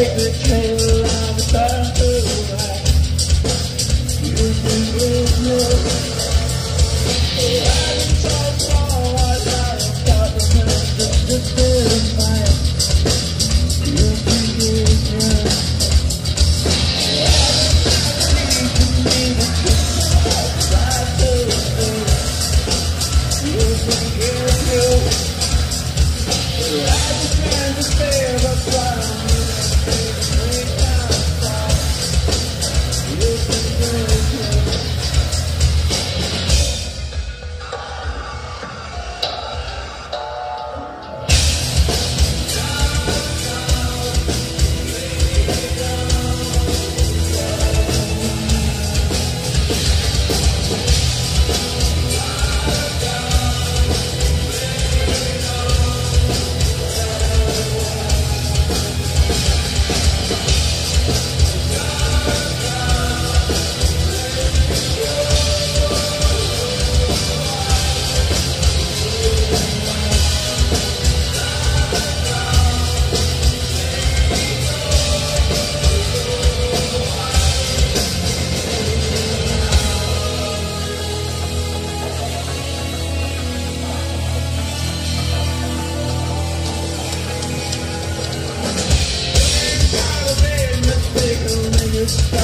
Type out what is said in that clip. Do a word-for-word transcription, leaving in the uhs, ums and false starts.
take the trail on the path to the right. You think it's yours. I can talk all I got about the minutes just this fine. You think it's yours. I don't need to be the right to the face. You think it's yours. I just trying to stay up right on you. It's